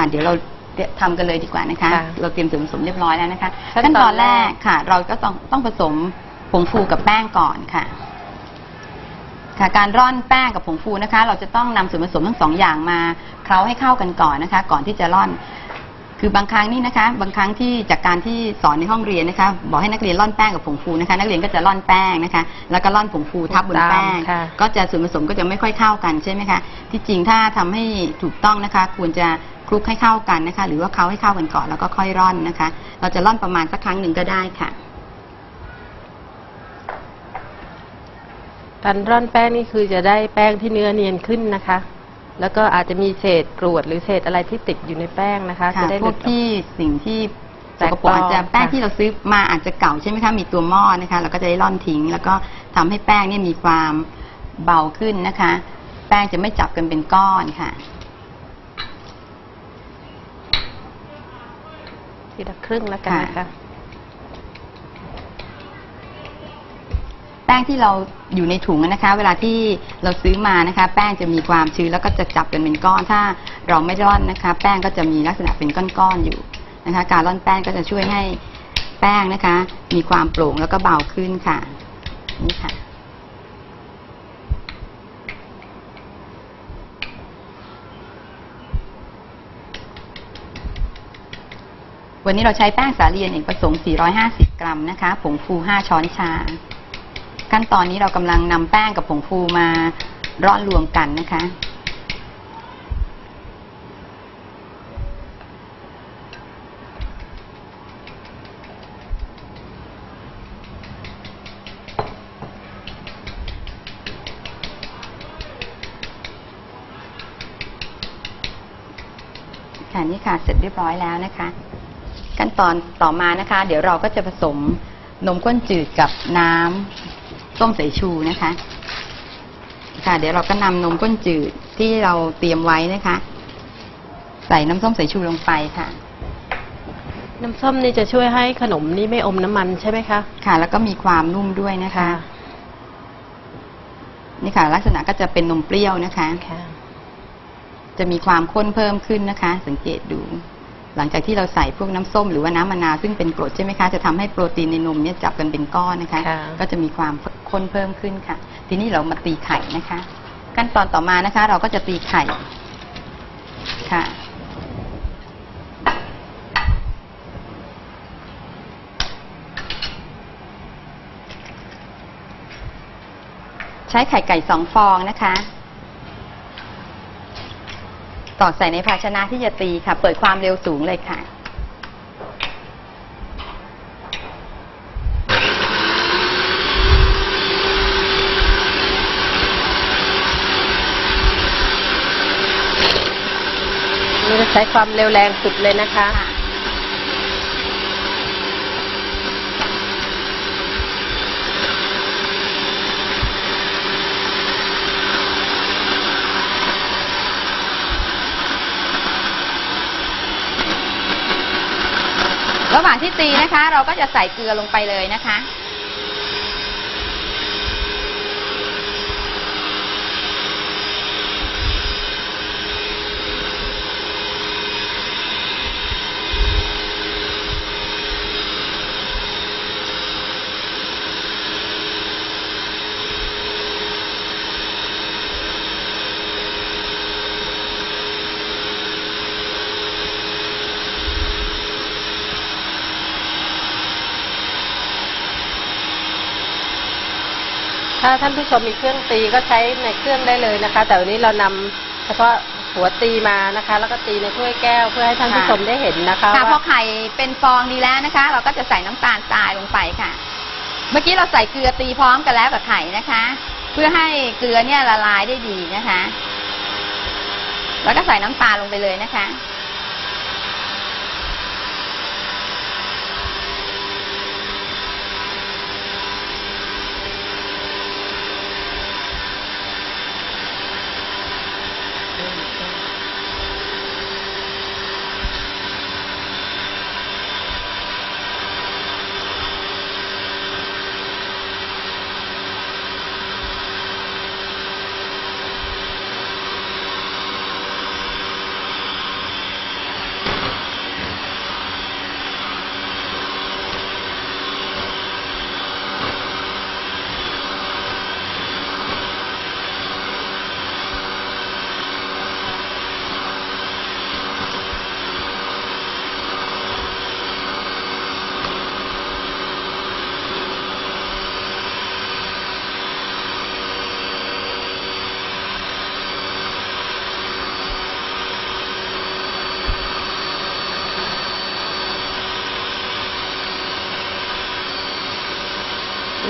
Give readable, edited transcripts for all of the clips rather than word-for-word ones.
ค่ะเดี๋ยวเราทำกันเลยดีกว่านะคะเราเตรียมส่วนผสมเรียบร้อยแล้วนะคะขั้นตอนแรกค่ะเราก็ต้องผสมผงฟูกับแป้งก่อนค่ะการร่อนแป้งกับผงฟูนะคะเราจะต้องนำส่วนผสมทั้ง2อย่างมาเคล้าให้เข้ากันก่อนนะคะก่อนที่จะร่อนคือบางครั้งนี่นะคะบางครั้งที่จากการที่สอนในห้องเรียนนะคะบอกให้นักเรียนร่อนแป้งกับผงฟูนะคะนักเรียนก็จะร่อนแป้งนะคะแล้วก็ร่อนผงฟูทับบนแป้งก็จะส่วนผสมก็จะไม่ค่อยเข้ากันใช่ไหมคะที่จริงถ้าทำให้ถูกต้องนะคะควรจะคลุกให้เข้ากันนะคะหรือว่าเคล้าให้เข้ากันก่อนแล้วก็ค่อยร่อนนะคะเราจะร่อนประมาณสักครั้งหนึ่งก็ได้ค่ะการร่อนแป้งนี่คือจะได้แป้งที่เนื้อเนียนขึ้นนะคะแล้วก็อาจจะมีเศษกรวดหรือเศษอะไรที่ติดอยู่ในแป้งนะคะจะได้พวกที่สิ่งที่สกปรกอาจจะแป้งที่เราซื้อมาอาจจะเก่าใช่ไหมคะมีตัวหม้อนะคะเราก็จะได้ร่อนทิ้งแล้วก็ทำให้แป้งนี่มีความเบาขึ้นนะคะแป้งจะไม่จับกันเป็นก้อนค่ะทีละครึ่งแล้วกันนะคะแป้งที่เราอยู่ในถุงนะคะเวลาที่เราซื้อมานะคะแป้งจะมีความชื้นแล้วก็จะจับกันเป็นก้อนถ้าเราไม่ร่อนนะคะแป้งก็จะมีลักษณะเป็นก้อนๆอยู่นะคะการร่อนแป้งก็จะช่วยให้แป้งนะคะมีความโปร่งแล้วก็เบาขึ้นค่ะนี่ค่ะวันนี้เราใช้แป้งสาลีอเนกประสงค์450 กรัมนะคะผงฟู5 ช้อนชาขั้นตอนนี้เรากำลังนำแป้งกับผงฟูมาร่อนรวมกันนะคะค่ะนี่ค่ะเสร็จเรียบร้อยแล้วนะคะขั้นตอนต่อมานะคะเดี๋ยวเราก็จะผสมนมข้นจืดกับน้ำส้มสายชูนะคะค่ะเดี๋ยวเราก็นำนมข้นจืดที่เราเตรียมไว้นะคะใส่น้ำส้มสายชูลงไปค่ะน้ำส้มนี่จะช่วยให้ขนมนี้ไม่อมน้ำมันใช่ไหมคะค่ะแล้วก็มีความนุ่มด้วยนะคะนี่ค่ะลักษณะก็จะเป็นนมเปรี้ยวนะคะจะมีความข้นเพิ่มขึ้นนะคะสังเกตดูหลังจากที่เราใส่พวกน้ำส้มหรือว่าน้ำมะนาวซึ่งเป็นกรดใช่ไหมคะจะทำให้โปรตีนในนมเนี่ยจับกันเป็นก้อนนะคะก็จะมีความข้นเพิ่มขึ้นค่ะทีนี้เรามาตีไข่นะคะขั้นตอนต่อมานะคะเราก็จะตีไข่ค่ะใช้ไข่ไก่2 ฟองนะคะตอกใส่ในภาชนะที่จะตีค่ะเปิดความเร็วสูงเลยค่ะนี่จะใช้ความเร็วแรงสุดเลยนะคะระหว่างที่ตีนะคะเราก็จะใส่เกลือลงไปเลยนะคะถ้าท่านผู้ชมมีเครื่องตีก็ใช้ในเครื่องได้เลยนะคะแต่วันนี้เรานำเฉพาะหัวตีมานะคะแล้วก็ตีในถ้วยแก้วเพื่อให้ท่านผู้ชมได้เห็นนะคะพอไข่เป็นฟองดีแล้วนะคะเราก็จะใส่น้ำตาลทรายลงไปค่ะเมื่อกี้เราใส่เกลือตีพร้อมกันแล้วกับไข่นะคะเพื่อให้เกลือเนี่ยละลายได้ดีนะคะแล้วก็ใส่น้ำตาลลงไปเลยนะคะ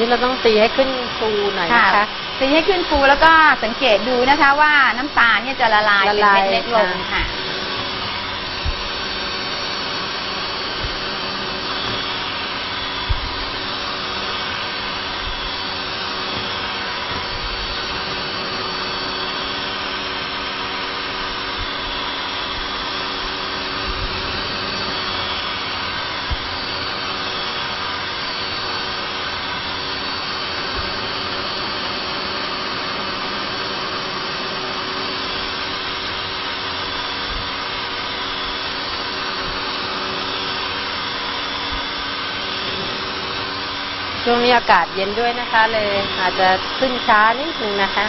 นี้เราต้องตีให้ขึ้นฟูหน่อยนะคะตีให้ขึ้นฟูแล้วก็สังเกตดูนะคะว่าน้ำตาลเนี่ยจะละลายเป็นเม็ดเล็กลงค่ะช่วงนี้อากาศเย็นด้วยนะคะเลยอาจจะขึ้นช้านิดนึงนะคะ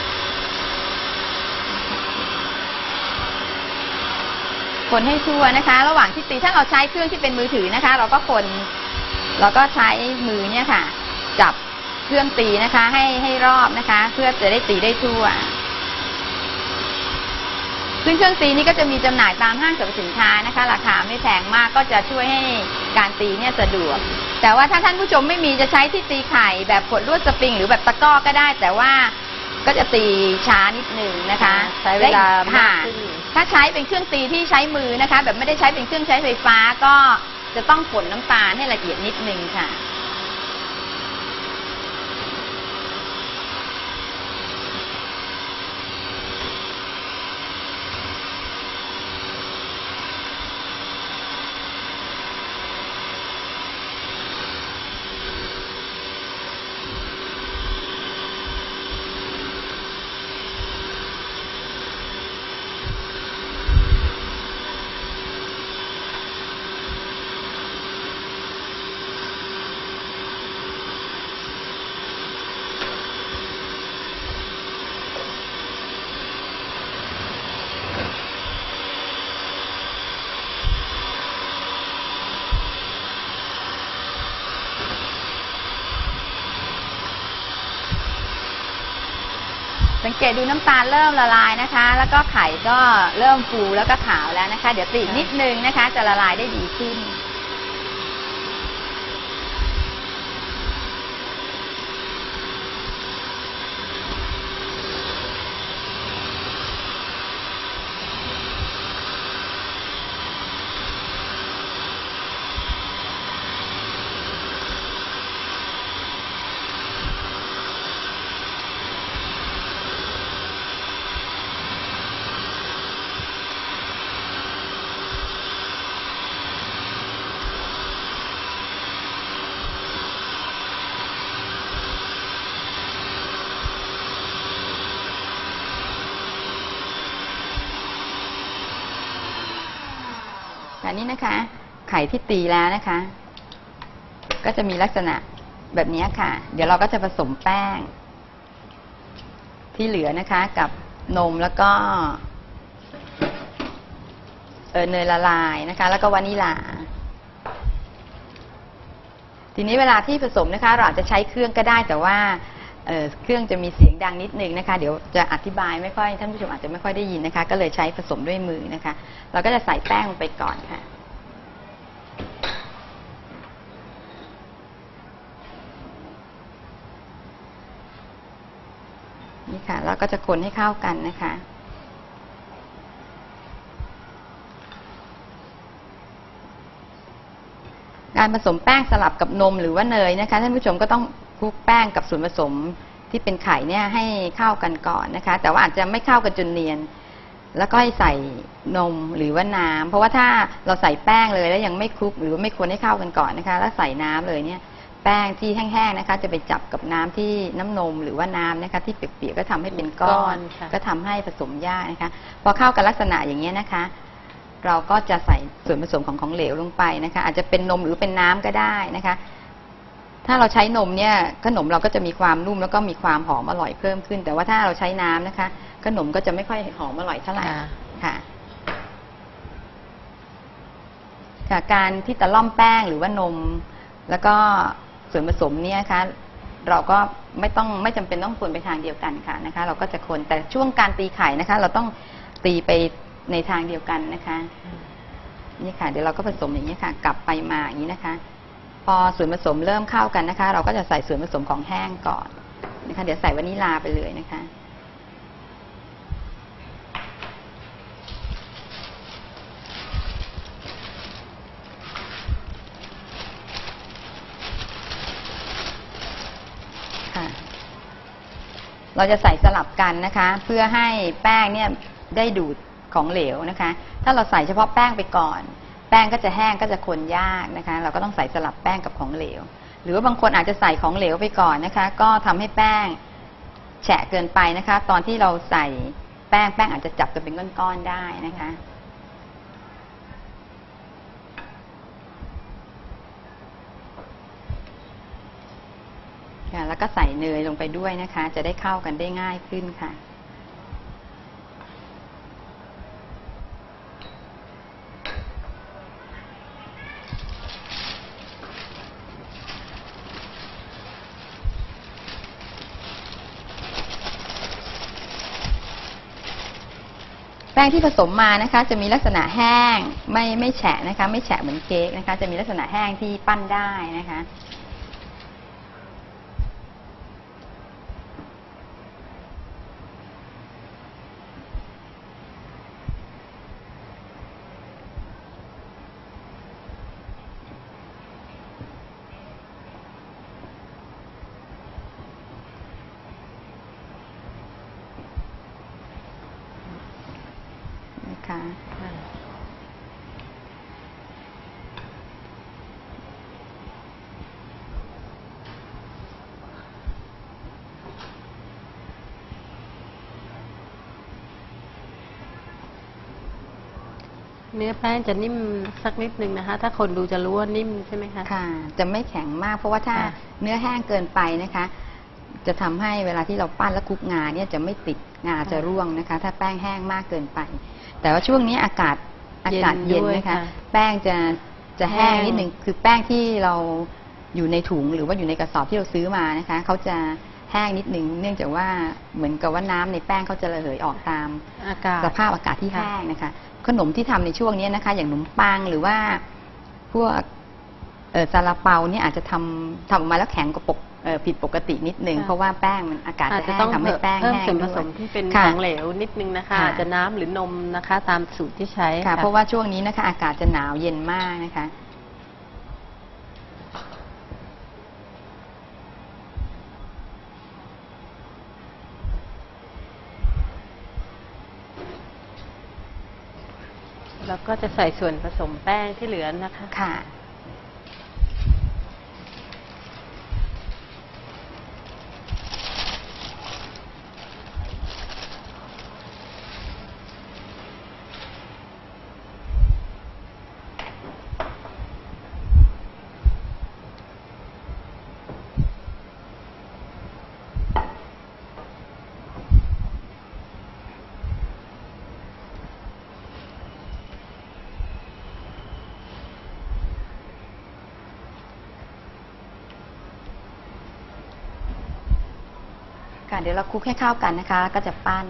คนให้ทั่วนะคะระหว่างที่ตีถ้าเราใช้เครื่องที่เป็นมือถือนะคะเราก็คนเราก็ใช้มือเนี่ยค่ะจับเครื่องตีนะคะให้รอบนะคะเพื่อจะได้ตีได้ทั่วซึ่งเครื่องตีนี้ก็จะมีจำหน่ายตามห้างสรรพสินค้านะคะราคาไม่แพงมากก็จะช่วยให้การตีเนี่ยสะดวกแต่ว่าถ้าท่านผู้ชมไม่มีจะใช้ที่ตีไข่แบบขดลวดสปริงหรือแบบตะกร้อก็ได้แต่ว่าก็จะตีช้านิดหนึ่งนะคะใช้เวลามากขึ้นถ้าใช้เป็นเครื่องตีที่ใช้มือนะคะแบบไม่ได้ใช้เป็นเครื่องใช้ไฟฟ้าก็จะต้องฝนน้ำตาลให้ละเอียดนิดนึงค่ะสังเกตดูน้ำตาลเริ่มละลายนะคะแล้วก็ไข่ก็เริ่มฟูแล้วก็ขาวแล้วนะคะเดี๋ยวตีนิดนึงนะคะจะละลายได้ดีขึ้นอันนี้นะคะไข่ที่ตีแล้วนะคะก็จะมีลักษณะแบบนี้ค่ะเดี๋ยวเราก็จะผสมแป้งที่เหลือนะคะกับนมแล้วก็เนยละลายนะคะแล้วก็วานิลาทีนี้เวลาที่ผสมนะคะเราอาจจะใช้เครื่องก็ได้แต่ว่าเครื่องจะมีเสียงดังนิดนึงนะคะเดี๋ยวจะอธิบายไม่ค่อยท่านผู้ชมอาจจะไม่ค่อยได้ยินนะคะก็เลยใช้ผสมด้วยมือนะคะเราก็จะใส่แป้งลงไปก่อนค่ะนี่ค่ะแล้วก็จะคนให้เข้ากันนะคะการผสมแป้งสลับกับนมหรือว่าเนยนะคะท่านผู้ชมก็ต้องคลุกแป้งกับส่วนผสมที่เป็นไข่เนี่ยให้เข้ากันก่อนนะคะแต่ว่าอาจจะไม่เข้ากันจนเนียนแล้วก็ให้ใส่นมหรือว่าน้ำเพราะว่าถ้าเราใส่แป้งเลยแล้วยังไม่คลุกหรือว่าไม่คนให้เข้ากันก่อนนะคะแล้วใส่น้ำเลยเนี่ยแป้งที่แห้งๆนะคะจะไปจับกับน้ำที่น้ำนมหรือว่าน้ำนะคะที่เปียกๆก็ทำให้เป็นก้อนก็ทำให้ผสมยากนะคะพอเข้ากันลักษณะอย่างนี้นะคะเราก็จะใส่ส่วนผสมของเหลวลงไปนะคะอาจจะเป็นนมหรือเป็นน้ำก็ได้นะคะถ้าเราใช้นมเนี่ยขนมเราก็จะมีความนุ่มแล้วก็มีความหอมอร่อยเพิ่มขึ้นแต่ว่าถ้าเราใช้น้ำนะคะขนมก็จะไม่ค่อยหอมอร่อยเท่าไหร่ค่ะการที่ตะล่อมแป้งหรือว่านมแล้วก็ส่วนผสมเนี่ยนะคะเราก็ไม่จำเป็นต้องคนไปทางเดียวกันค่ะนะคะเราก็จะคนแต่ช่วงการตีไข่นะคะเราต้องตีไปในทางเดียวกันนะคะนี่ค่ะเดี๋ยวเราก็ผสมอย่างนี้ค่ะกลับไปมาอย่างนี้นะคะพอส่วนผสมเริ่มเข้ากันนะคะ เราก็จะใส่ส่วนผสมของแห้งก่อนนะคะเดี๋ยวใส่วานิลลาไปเลยนะคะเราจะใส่สลับกันนะคะเพื่อให้แป้งเนี่ยได้ดูดของเหลวนะคะถ้าเราใส่เฉพาะแป้งไปก่อนแป้งก็จะแห้งก็จะคนยากนะคะเราก็ต้องใส่สลับแป้งกับของเหลวหรือว่าบางคนอาจจะใส่ของเหลวไปก่อนนะคะก็ทำให้แป้งแฉะเกินไปนะคะตอนที่เราใส่แป้งอาจจะจับกันเป็นก้อนๆได้นะคะแล้วก็ใส่เนยลงไปด้วยนะคะจะได้เข้ากันได้ง่ายขึ้นค่ะแป้งที่ผสมมานะคะจะมีลักษณะแห้งไม่แฉะนะคะไม่แฉะเหมือนเค้กนะคะจะมีลักษณะแห้งที่ปั้นได้นะคะเนื้อแป้งจะนิ่มสักนิดนึงนะคะถ้าคนดูจะรู้ว่านิ่มใช่ไหมคะค่ะจะไม่แข็งมากเพราะว่าถ้าเนื้อแห้งเกินไปนะคะจะทำให้เวลาที่เราปั้นแล้วคลุกงาเนี่ยจะไม่ติดงาจะร่วงนะคะถ้าแป้งแห้งมากเกินไปแต่ว่าช่วงนี้อากาศเย็นนะคะแป้งจะแห้งนิดนึงคือแป้งที่เราอยู่ในถุงหรือว่าอยู่ในกระสอบที่เราซื้อมานะคะเขาจะแห้งนิดนึงเนื่องจากว่าเหมือนกับว่าน้ำในแป้งเขาจะระเหยออกตามสภาพอากาศที่แห้งนะคะขนมที่ทำในช่วงนี้นะคะอย่างขนมปังหรือว่าพวกซาลาเปาเนี่ยอาจจะทำออกมาแล้วแข็งกว่าผิดปกตินิดนึงเพราะว่าแป้งมันอากาศจะแห้งทำให้แป้งแห้งด้วยเพิ่มส่วนผสมที่เป็นของเหลวนิดนึงนะคะอาจจะน้ำหรือนมนะคะตามสูตรที่ใช้ค่ะเพราะว่าช่วงนี้นะคะอากาศจะหนาวเย็นมากนะคะแล้วก็จะใส่ส่วนผสมแป้งที่เหลือนะคะค่ะเดี๋ยวเราคลุกให้เข้ากันนะคะก็จะปั้น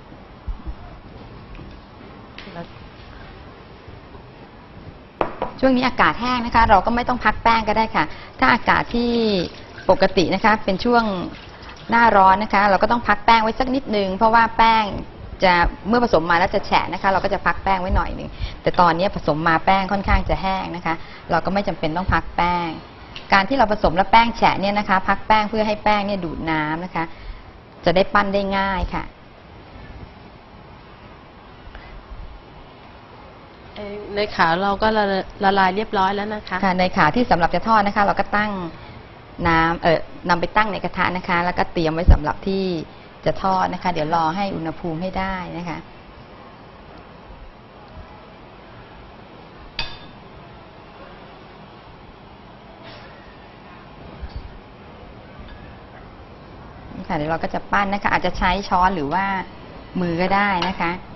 ช่วงนี้อากาศแห้งนะคะเราก็ไม่ต้องพักแป้งก็ได้ค่ะถ้าอากาศที่ปกตินะคะเป็นช่วงหน้าร้อนนะคะเราก็ต้องพักแป้งไว้สักนิดนึงเพราะว่าแป้งจะเมื่อผสมมาแล้วจะแฉะนะคะเราก็จะพักแป้งไว้หน่อยนึงแต่ตอนนี้ผสมมาแป้งค่อนข้างจะแห้งนะคะเราก็ไม่จำเป็นต้องพักแป้งการที่เราผสมแล้วแป้งแฉะเนี่ยนะคะพักแป้งเพื่อให้แป้งเนี่ยดูดน้ำนะคะจะได้ปั้นได้ง่ายค่ะในขาเราก็ละลายเรียบร้อยแล้วนะคะค่ะในขาที่สำหรับจะทอดนะคะเราก็ตั้งน้ำนำไปตั้งในกระทะนะคะแล้วก็เตรียมไว้สำหรับที่จะทอดนะคะเดี๋ยวรอให้อุณหภูมิให้ได้นะคะเดี๋ยวเราก็จะปั้นนะคะอาจจะใช้ช้อนหรือว่ามือก็ได้นะคะ